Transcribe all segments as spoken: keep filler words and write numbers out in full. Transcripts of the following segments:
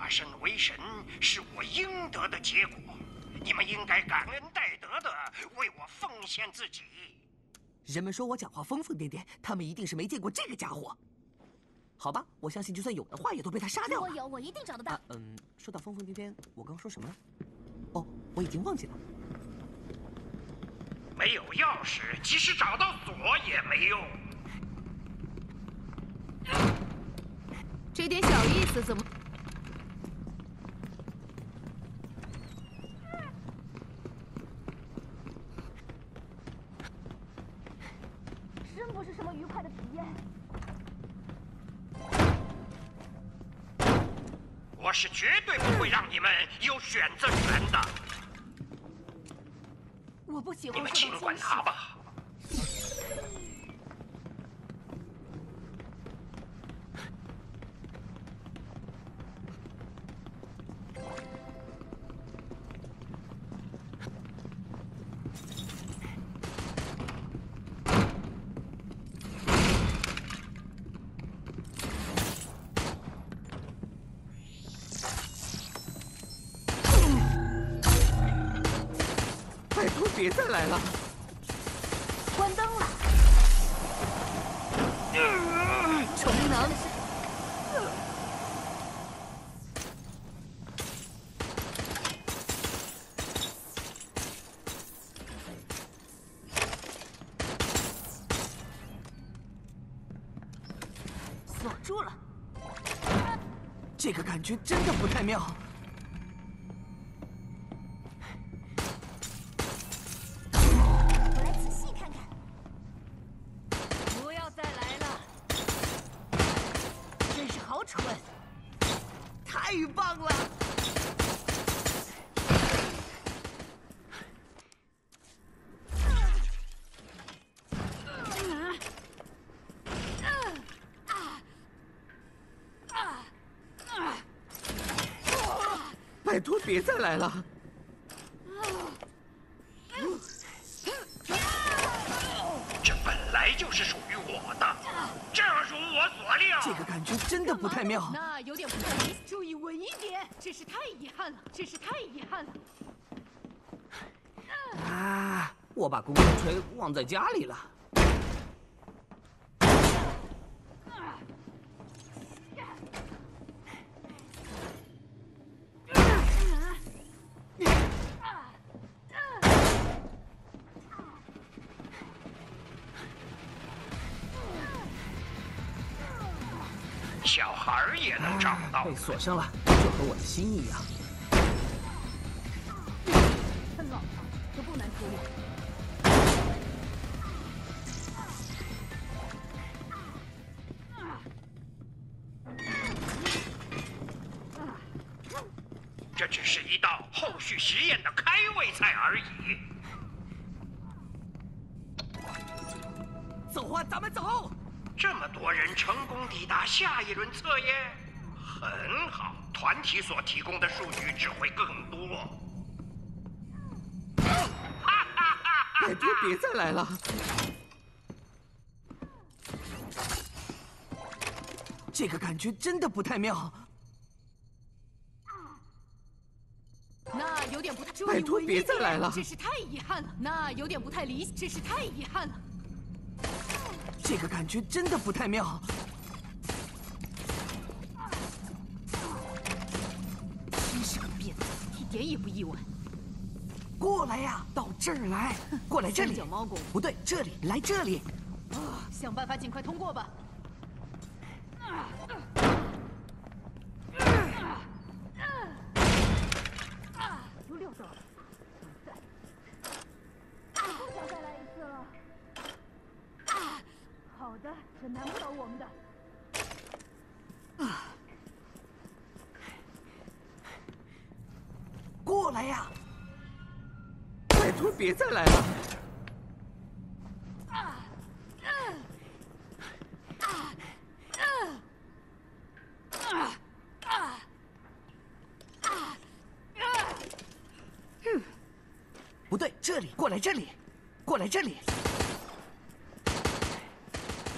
身为神是我应得的结果，你们应该感恩戴德的为我奉献自己。 人们说我讲话疯疯癫癫，他们一定是没见过这个家伙。好吧，我相信就算有的话，也都被他杀掉了。 如果有，我一定找得到。 啊、嗯，说到疯疯癫癫，我刚说什么了？哦，我已经忘记了。 没有钥匙，即使找到锁也没用。 这点小意思怎么？真不是什么愉快的体验。 我是绝对不会让你们有选择权的。 我不喜欢你们尽管拿吧。 拜托，别再来了！ 关灯了。 虫能。 锁住了。 这个感觉真的不太妙。太棒了！拜托，别再来了！ 这本来就是属于我的，正如我所料。 这个感觉真的不太妙。 那有点不太理。注意稳一点，真是太遗憾了，真是太遗憾了。 啊！我把公共锤忘在家里了。 小孩也能找到， 被锁上了，就和我的心一样。 很老套，可不难处理。 这只是一道后续实验的开胃菜而已。 走啊，咱们走！ 这么多人成功抵达下一轮测验，很好，团体所提供的数据只会更多。 拜托，别再来了！这个感觉真的不太妙。 那有点不太…… 拜托，别再来了！ 真是太遗憾了。那有点不太理想，真是太遗憾了。 这个感觉真的不太妙。 真是个变态，一点也不意外。 过来呀，到这儿来，过来这里。 三脚猫功， 不对，这里，来这里。 啊，想办法尽快通过吧。有六道，不想再来一次了。好的，这难不倒我们的。 啊！过来呀！拜托，别再来了！ 啊！啊！啊！啊！啊！啊！ 嗯，不对，这里，过来这里，过来这里。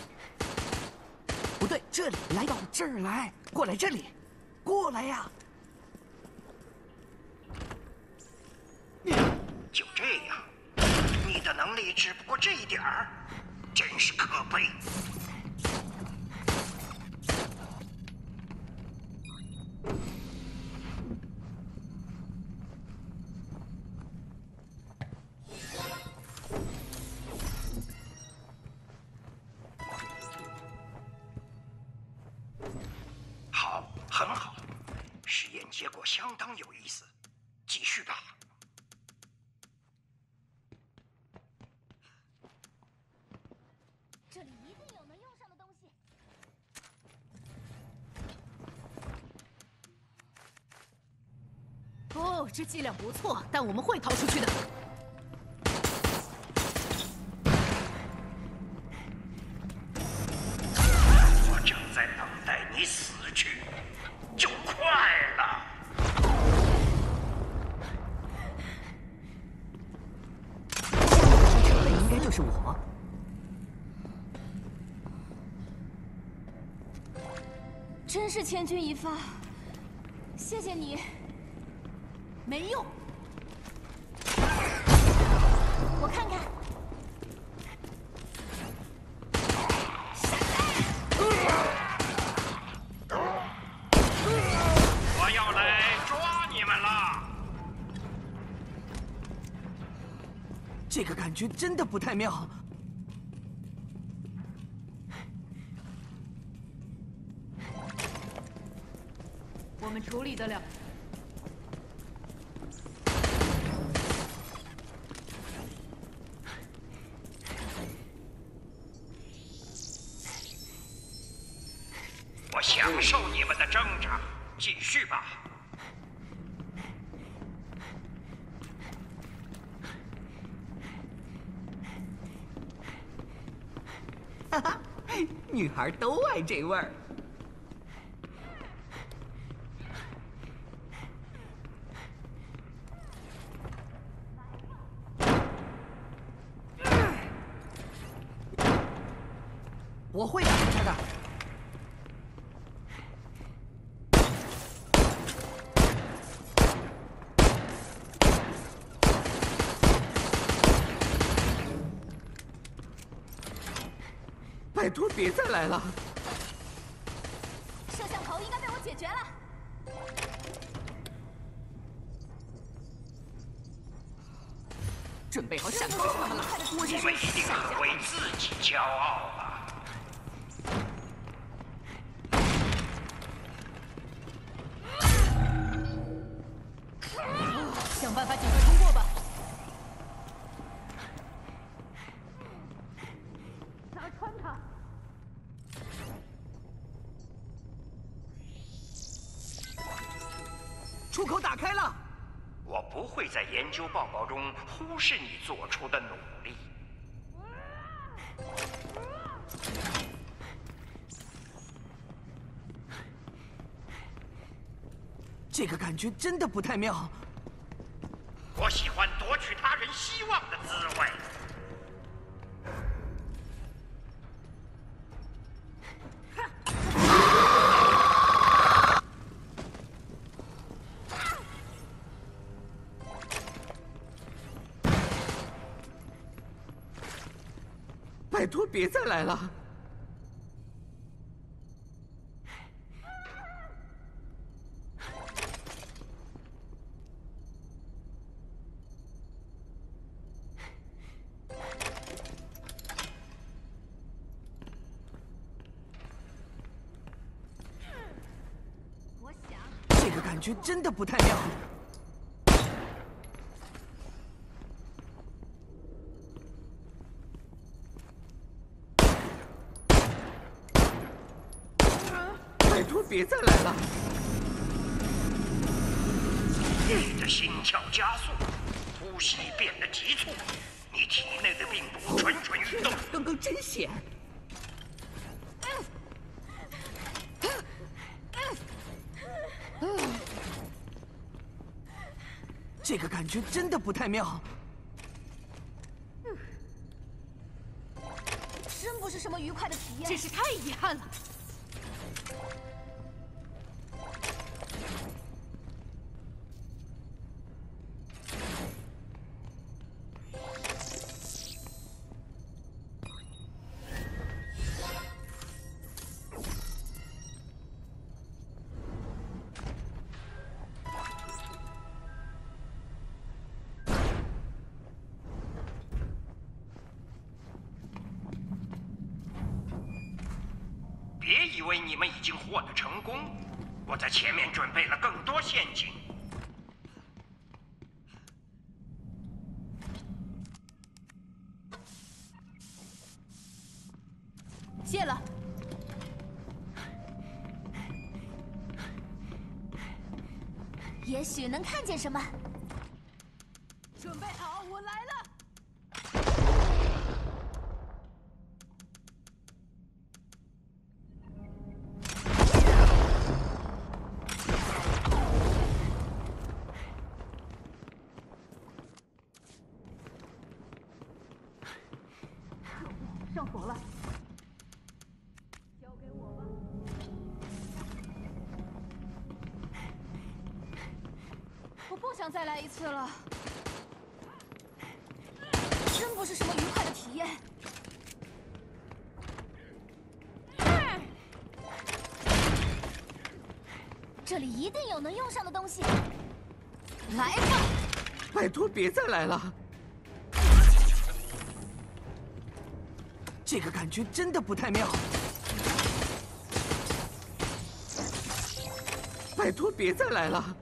不对，这里，来到这儿来，过来这里，过来呀！ 就这样，你的能力只不过这一点儿，真是可悲。好，很好，实验结果相当有意思，继续吧。 这里一定有能用上的东西。 哦，这剂量不错，但我们会逃出去的。 我正在等待你死去，就快了。 扯的应该就是我。 真是千钧一发，谢谢你。 没用， 我看看。 我要来抓你们了！ 这个感觉真的不太妙。 我们处理得了。 我享受你们的挣扎，继续吧。 哈哈，女孩都爱这味儿。 我会打败他的。拜托，别再来了！ 摄像头应该被我解决了。 准备好闪光他们了！ 我你们一定很为自己骄傲吧？ 想办法尽快通过吧。砸穿它！ 出口打开了。 我不会在研究报告中忽视你做出的努力。 这个感觉真的不太妙。 我喜欢夺取他人希望的滋味。 拜托，别再来了！这个感觉真的不太妙。拜托，别再来了！ 你的心跳加速，呼吸变得急促，你体内的病毒蠢蠢欲动。 刚刚真险！这个感觉真的不太妙。 真不是什么愉快的体验。 真是太遗憾了。 以为你们已经获得成功，我在前面准备了更多陷阱。 谢了。 也许能看见什么。 准备好，我来了。 上锁了，交给我吧。 我不想再来一次了，真不是什么愉快的体验。这里一定有能用上的东西，来吧！ 拜托，别再来了。 这个感觉真的不太妙，拜托别再来了！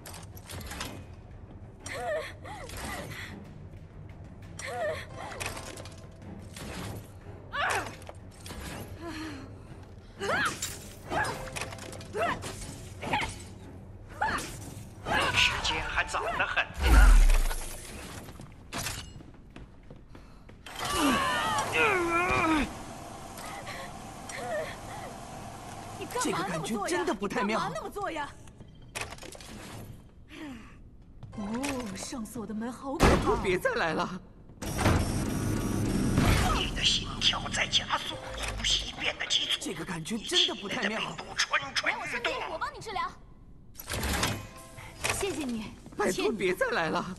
时间还早得很呢。 这个感觉真的不太妙。 干嘛那么做呀？哦，上锁的门好可怕！ 拜托别再来了！ 你的心跳在加速，呼吸变得急促。 这个感觉真的不太妙。 病毒蠢蠢欲动。 我帮你治疗。 谢谢你。 拜托别再来了！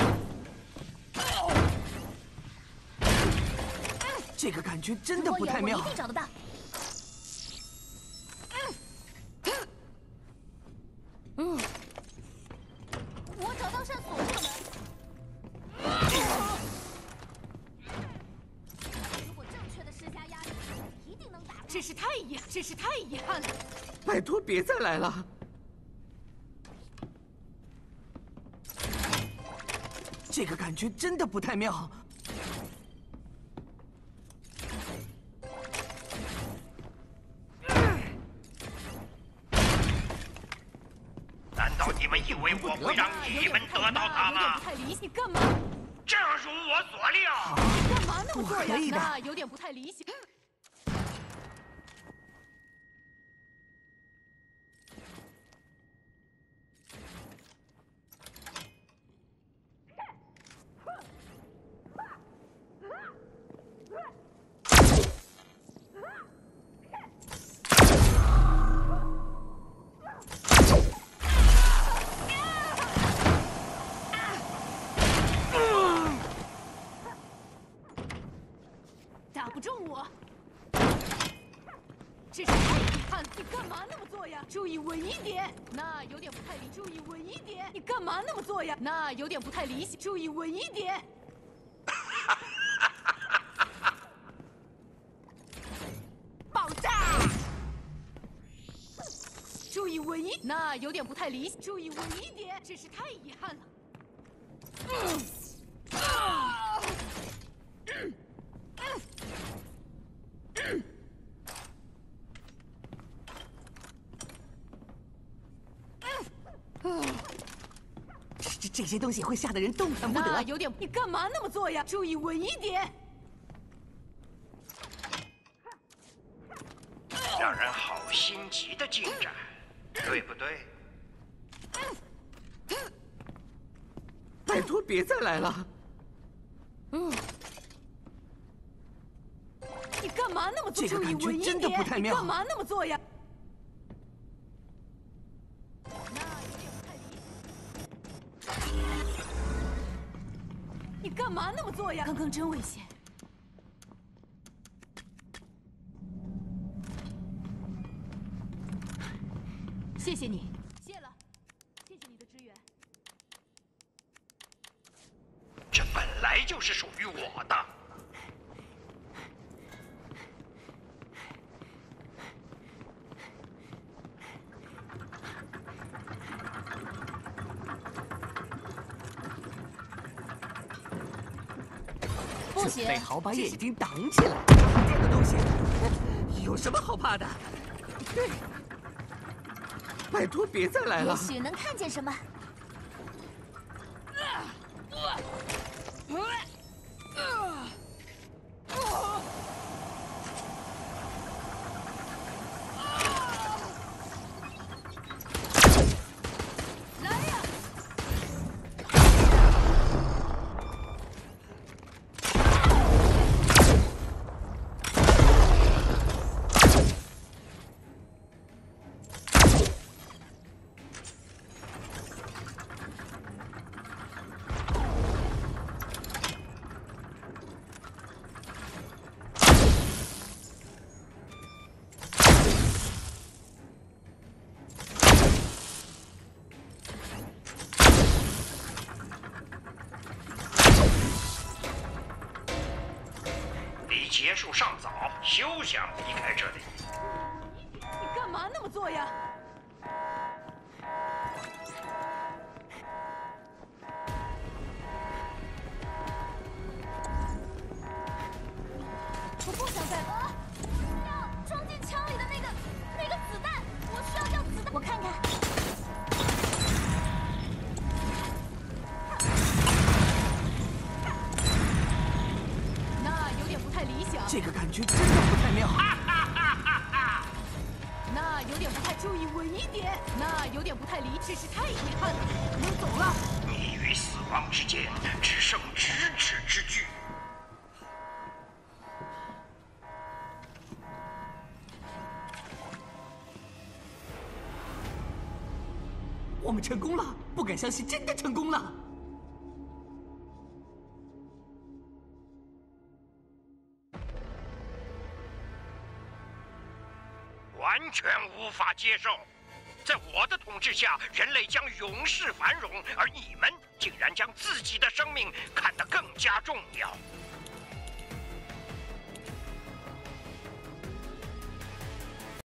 这个感觉真的不太妙。 我一定找得到。 嗯，我找到扇锁住的门。如果正确的施加压力，一定能打开。 真是太遗，真是太遗憾了。 拜托别再来了！这个感觉真的不太妙。 难道你们以为我会让你们得到它吗？ 不太理想，你干嘛？ 正如我所料。 你干嘛那么做呀？ 可以的， 那有点不太理想。打不中我，真是太遗憾了！你干嘛那么做呀？注意稳一点，那有点不太理。注意稳一点，你干嘛那么做呀？那有点不太理想。注意稳一点。爆炸！注意稳一，那有点不太理想。注意稳一点，真是太遗憾了。嗯。啊这这这些东西会吓得人动弹不得。 那有点，你干嘛那么做呀？注意稳一点。 让人好心急的进展，对不对？ 拜托别再来了！ 嗯。 你干嘛那么做？ 这个感觉真的不太妙。 你干嘛那么做呀？你干嘛那么做呀？刚刚真危险。谢谢你，谢了，谢谢你的支援。 这本来就是属于我的。 些。 被好把眼睛挡起来，这个东西有什么好怕的？拜托别再来了。 也许能看见什么。 结束尚早，休想离开这里。 你干嘛那么做呀？ 我不想再啊！要装进枪里的那个那个子弹，我需要要子弹。我看看。 那有点不太理想。 这个感觉真的不太妙。 那有点不太注意稳一点。那有点不太理智，是太遗憾了。我们走了。 你与死亡之间只剩咫尺之距。 我们成功了！不敢相信，真的成功了！ 完全无法接受，在我的统治下，人类将永世繁荣，而你们竟然将自己的生命看得更加重要。